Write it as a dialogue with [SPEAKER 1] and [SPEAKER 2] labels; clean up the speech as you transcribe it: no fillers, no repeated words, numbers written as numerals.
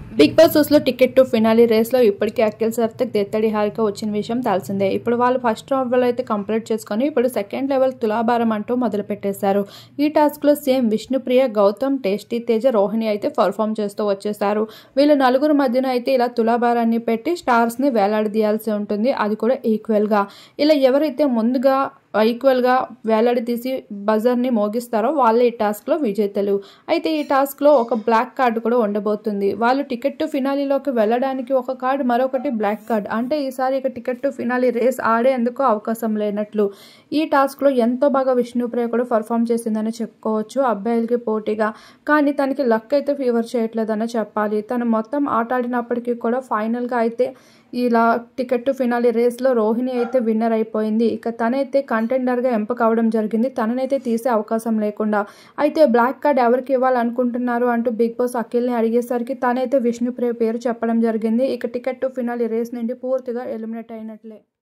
[SPEAKER 1] Big Boss హౌస్లో ticket to finale రేస్లో ఇప్పటికే అఖిల్ సార్థక్ దేత్తడి హారిక వచ్చిన విషయం తెలిసిందే. ఇప్పుడు వాళ్ళు ఫస్ట్ లెవెల్ అయితే కంప్లీట్ చేసుకొని ఇప్పుడు సెకండ్ లెవెల్ తులాభారం అంటూ మొదలు పెట్టేశారు. ఈ టాస్క్లో సేమ్ విష్ణుప్రియ, గౌతమ్, టేస్టీ తేజ, రోహిణి అయితే పర్ఫామ్ చేస్తూ వచ్చేసారు. వీళ్ళు నలుగురు మధ్యన అయితే ఇలా తులాభారాన్ని పెట్టి స్టార్స్ని వేలాడదీయాల్సి ఉంటుంది, అది కూడా ఈక్వల్గా. ఇలా ఎవరైతే ముందుగా ఈక్వల్గా వేలాడదీసి బజర్ని మోగిస్తారో వాళ్ళే ఈ టాస్క్లో విజేతలు. అయితే ఈ టాస్క్లో ఒక బ్లాక్ కార్డు కూడా ఉండబోతుంది. వాళ్ళు టికెట్ టు ఫినాలీలోకి వెళ్ళడానికి ఒక కార్డు, మరొకటి బ్లాక్ కార్డ్. అంటే ఈసారి ఇక టికెట్ టు ఫినాలీ రేస్ ఆడేందుకు అవకాశం లేనట్లు. ఈ టాస్క్లో ఎంతో బాగా విష్ణుప్రియ కూడా పర్ఫామ్ చేసిందని చెప్పుకోవచ్చు అబ్బాయిలకి పోటీగా. కానీ తనకి లక్ అయితే ఫేవర్ చేయట్లేదని చెప్పాలి. తను మొత్తం ఆట ఆడినప్పటికీ కూడా ఫైనల్గా అయితే ఇలా టికెట్ టు ఫినాలీ రేస్లో రోహిణి అయితే విన్నర్ అయిపోయింది. ఇక తనైతే కంటెండర్గా ఎంపిక అవడం జరిగింది, తననైతే తీసే అవకాశం లేకుండా. అయితే బ్లాక్ కార్డ్ ఎవరికి ఇవ్వాలనుకుంటున్నారు అంటూ బిగ్ బాస్ అఖిల్ని అడిగేసరికి తనైతే విష్ణుప్రియ పేరు చెప్పడం జరిగింది. ఇక టికెట్ టు ఫినాలీ రేస్ నుండి పూర్తిగా ఎలిమినేట్ అయినట్లే.